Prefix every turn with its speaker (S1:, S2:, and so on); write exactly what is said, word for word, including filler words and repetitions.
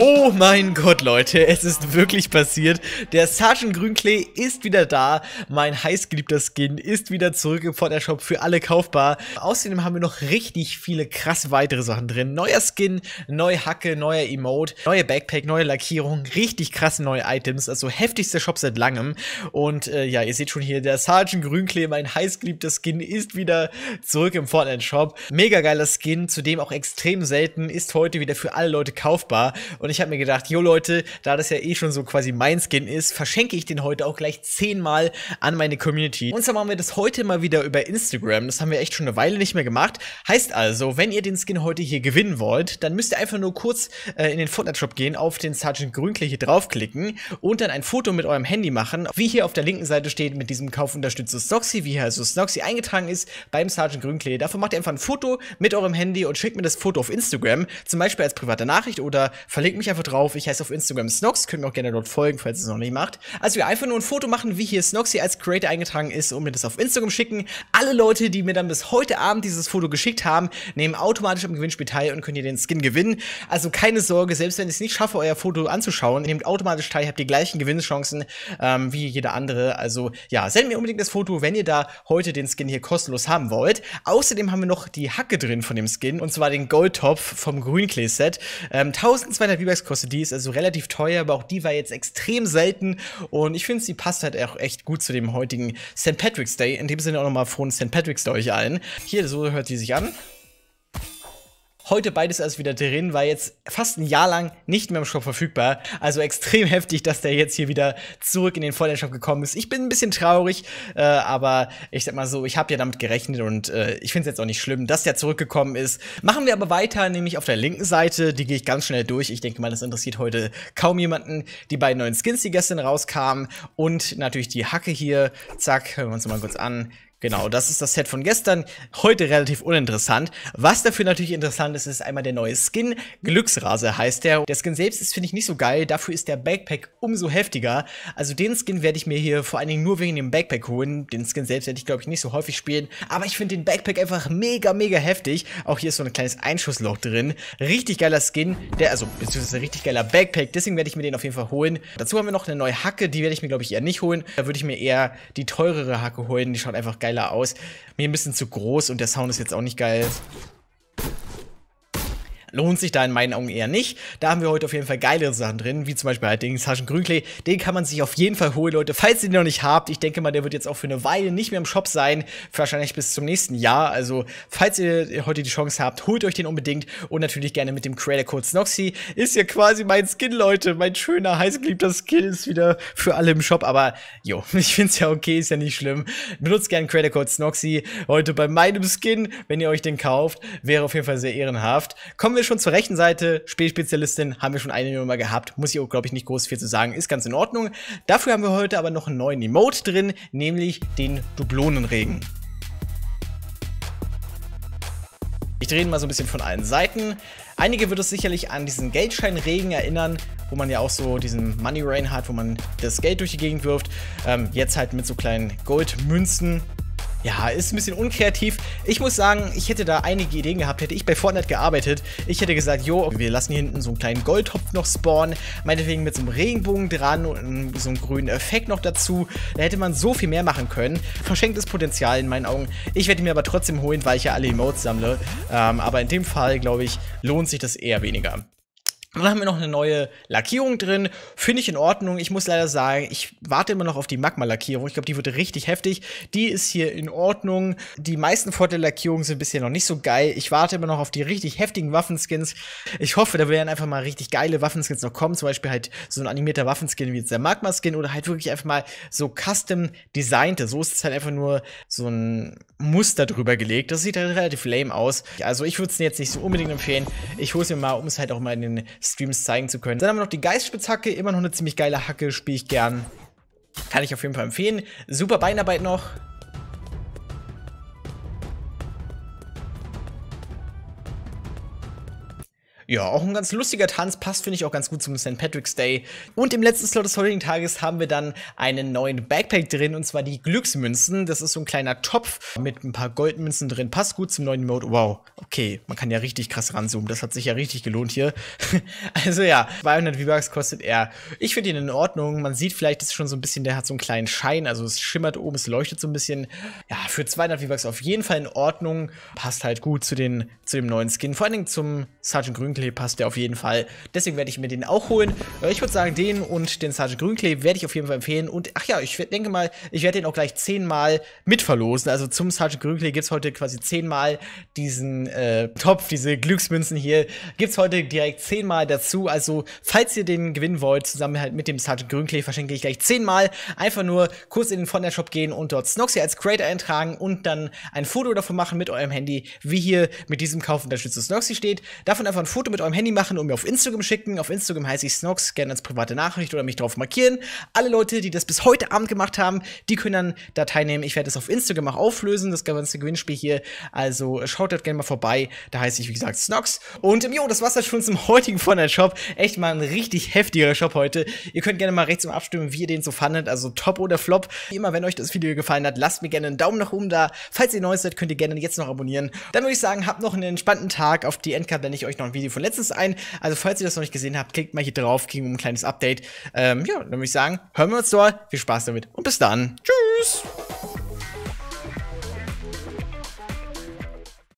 S1: Oh mein Gott, Leute, es ist wirklich passiert. Der Sergeant Grünklee ist wieder da. Mein heißgeliebter Skin ist wieder zurück im Fortnite-Shop für alle kaufbar. Außerdem haben wir noch richtig viele krass weitere Sachen drin. Neuer Skin, neue Hacke, neuer Emote, neue Backpack, neue Lackierung, richtig krasse neue Items. Also heftigster Shop seit langem. Und äh, ja, ihr seht schon hier, der Sergeant Grünklee, mein heißgeliebter Skin, ist wieder zurück im Fortnite-Shop. Mega geiler Skin, zudem auch extrem selten, ist heute wieder für alle Leute kaufbar. Und ich habe mir gedacht, jo Leute, da das ja eh schon so quasi mein Skin ist, verschenke ich den heute auch gleich zehnmal an meine Community. Und zwar machen wir das heute mal wieder über Instagram. Das haben wir echt schon eine Weile nicht mehr gemacht. Heißt also, wenn ihr den Skin heute hier gewinnen wollt, dann müsst ihr einfach nur kurz äh, in den Fortnite-Shop gehen, auf den Sergeant Grünklee hier draufklicken und dann ein Foto mit eurem Handy machen, wie hier auf der linken Seite steht mit diesem Kauf unterstütze Snoxy, wie hier also Snoxy eingetragen ist beim Sergeant Grünklee. Dafür macht ihr einfach ein Foto mit eurem Handy und schickt mir das Foto auf Instagram, zum Beispiel als private Nachricht oder verlinkt mich einfach drauf. Ich heiße auf Instagram Snox, könnt mir auch gerne dort folgen, falls ihr es noch nicht macht. Also wir einfach nur ein Foto machen, wie hier Snoxy als Creator eingetragen ist und mir das auf Instagram schicken. Alle Leute, die mir dann bis heute Abend dieses Foto geschickt haben, nehmen automatisch am Gewinnspiel teil und können hier den Skin gewinnen. Also keine Sorge, selbst wenn ich es nicht schaffe, euer Foto anzuschauen, nehmt automatisch teil, habt die gleichen Gewinnchancen ähm, wie jeder andere. Also ja, sendet mir unbedingt das Foto, wenn ihr da heute den Skin hier kostenlos haben wollt. Außerdem haben wir noch die Hacke drin von dem Skin, und zwar den Goldtopf vom Grünklee-Set. Ähm, eintausendzweihundert V-Bucks kostet die, ist also relativ teuer, aber auch die war jetzt extrem selten und ich finde, sie passt halt auch echt gut zu dem heutigen Sankt Patrick's Day. In dem Sinne auch nochmal frohen Sankt Patrick's Day euch allen. Hier, so hört sie sich an. Heute beides erst wieder drin, war jetzt fast ein Jahr lang nicht mehr im Shop verfügbar. Also extrem heftig, dass der jetzt hier wieder zurück in den Fortnite-Shop gekommen ist. Ich bin ein bisschen traurig, äh, aber ich sag mal so, ich habe ja damit gerechnet und äh, ich finde es jetzt auch nicht schlimm, dass der zurückgekommen ist. Machen wir aber weiter, nämlich auf der linken Seite, die gehe ich ganz schnell durch. Ich denke mal, das interessiert heute kaum jemanden. Die beiden neuen Skins, die gestern rauskamen und natürlich die Hacke hier. Zack, hören wir uns mal kurz an. Genau, das ist das Set von gestern, heute relativ uninteressant. Was dafür natürlich interessant ist, ist einmal der neue Skin, Glücksrase heißt der. Der Skin selbst ist, finde ich, nicht so geil, dafür ist der Backpack umso heftiger. Also den Skin werde ich mir hier vor allen Dingen nur wegen dem Backpack holen. Den Skin selbst werde ich, glaube ich, nicht so häufig spielen. Aber ich finde den Backpack einfach mega, mega heftig. Auch hier ist so ein kleines Einschussloch drin. Richtig geiler Skin, der, also, beziehungsweise richtig geiler Backpack, deswegen werde ich mir den auf jeden Fall holen. Dazu haben wir noch eine neue Hacke, die werde ich mir, glaube ich, eher nicht holen. Da würde ich mir eher die teurere Hacke holen, die schaut einfach geil aus. Mir ein bisschen zu groß und der Sound ist jetzt auch nicht geil. Lohnt sich da in meinen Augen eher nicht. Da haben wir heute auf jeden Fall geilere Sachen drin, wie zum Beispiel halt den Sergeant Grünklee. Den kann man sich auf jeden Fall holen, Leute, falls ihr den noch nicht habt. Ich denke mal, der wird jetzt auch für eine Weile nicht mehr im Shop sein, wahrscheinlich bis zum nächsten Jahr. Also, falls ihr heute die Chance habt, holt euch den unbedingt und natürlich gerne mit dem Creator-Code Snoxy. Ist ja quasi mein Skin, Leute. Mein schöner, heißgeliebter Skin ist wieder für alle im Shop. Aber, jo, ich find's ja okay, ist ja nicht schlimm. Benutzt gerne Creator-Code Snoxy heute bei meinem Skin, wenn ihr euch den kauft. Wäre auf jeden Fall sehr ehrenhaft. Kommen wir schon zur rechten Seite, Spielspezialistin, haben wir schon eine Nummer gehabt, muss ich auch, glaube ich, nicht groß viel zu sagen, ist ganz in Ordnung. Dafür haben wir heute aber noch einen neuen Emote drin, nämlich den Dublonenregen. Ich drehe ihn mal so ein bisschen von allen Seiten. Einige wird es sicherlich an diesen Geldscheinregen erinnern, wo man ja auch so diesen Money Rain hat, wo man das Geld durch die Gegend wirft. Ähm, jetzt halt mit so kleinen Goldmünzen. Ja, ist ein bisschen unkreativ. Ich muss sagen, ich hätte da einige Ideen gehabt, hätte ich bei Fortnite gearbeitet. Ich hätte gesagt, jo, wir lassen hier hinten so einen kleinen Goldtopf noch spawnen, meinetwegen mit so einem Regenbogen dran und so einem grünen Effekt noch dazu. Da hätte man so viel mehr machen können. Verschenktes Potenzial in meinen Augen. Ich werde mir aber trotzdem holen, weil ich ja alle Emotes sammle. Ähm, aber in dem Fall, glaube ich, lohnt sich das eher weniger. Dann haben wir noch eine neue Lackierung drin. Finde ich in Ordnung. Ich muss leider sagen, ich warte immer noch auf die Magma-Lackierung. Ich glaube, die wird richtig heftig. Die ist hier in Ordnung. Die meisten Fortnite-Lackierungen sind bisher noch nicht so geil. Ich warte immer noch auf die richtig heftigen Waffenskins. Ich hoffe, da werden einfach mal richtig geile Waffenskins noch kommen. Zum Beispiel halt so ein animierter Waffenskin wie jetzt der Magma-Skin oder halt wirklich einfach mal so custom designte. So ist es halt einfach nur so ein Muster drüber gelegt. Das sieht halt relativ lame aus. Also ich würde es jetzt nicht so unbedingt empfehlen. Ich hole es mir mal, um es halt auch mal in den Streams zeigen zu können. Dann haben wir noch die Geistspitzhacke, immer noch eine ziemlich geile Hacke, spiele ich gern. Kann ich auf jeden Fall empfehlen. Super Beinarbeit noch. Ja, auch ein ganz lustiger Tanz, passt, finde ich, auch ganz gut zum Sankt Patrick's Day. Und im letzten Slot des heutigen Tages haben wir dann einen neuen Backpack drin, und zwar die Glücksmünzen. Das ist so ein kleiner Topf mit ein paar Goldmünzen drin. Passt gut zum neuen Mode. Wow, okay, man kann ja richtig krass ranzoomen. Das hat sich ja richtig gelohnt hier. Also ja, zweihundert V-Bucks kostet er. Ich finde ihn in Ordnung. Man sieht vielleicht, ist schon so ein bisschen, der hat so einen kleinen Schein. Also es schimmert oben, es leuchtet so ein bisschen. Ja, für zweihundert V-Bucks auf jeden Fall in Ordnung. Passt halt gut zu, den, zu dem neuen Skin. Vor allen Dingen zum Sergeant Grünklee passt der auf jeden Fall. Deswegen werde ich mir den auch holen. Ich würde sagen, den und den Sergeant Grünklee werde ich auf jeden Fall empfehlen. Und ach ja, ich denke mal, ich werde den auch gleich zehnmal mitverlosen. Also zum Sergeant Grünklee gibt es heute quasi zehnmal diesen äh, Topf, diese Glücksmünzen hier. Gibt es heute direkt zehnmal dazu. Also, falls ihr den gewinnen wollt, zusammen halt mit dem Sergeant Grünklee, verschenke ich gleich zehnmal. Einfach nur kurz in den Fortnite Shop gehen und dort Snoxy als Creator eintragen und dann ein Foto davon machen mit eurem Handy, wie hier mit diesem Kauf unterstützt Snoxy steht. Davon einfach ein Foto mit eurem Handy machen und mir auf Instagram schicken. Auf Instagram heiße ich Snox, gerne als private Nachricht oder mich drauf markieren. Alle Leute, die das bis heute Abend gemacht haben, die können dann da teilnehmen. Ich werde das auf Instagram auch auflösen, das ganze Gewinnspiel hier. Also schaut dort gerne mal vorbei. Da heiße ich, wie gesagt, Snox. Und jo, das war's dann schon zum heutigen Fortnite Shop. Echt mal ein richtig heftiger Shop heute. Ihr könnt gerne mal rechts mal abstimmen, wie ihr den so fandet. Also Top oder Flop. Wie immer, wenn euch das Video gefallen hat, lasst mir gerne einen Daumen nach oben da. Falls ihr neu seid, könnt ihr gerne jetzt noch abonnieren. Dann würde ich sagen, habt noch einen entspannten Tag. Auf die Endcard blende ich euch noch ein Video von letztens ein. Also falls ihr das noch nicht gesehen habt, klickt mal hier drauf, kriegen wir ein kleines Update. Ähm, ja, dann würde ich sagen, hören wir uns dort. Viel Spaß damit und bis dann. Tschüss.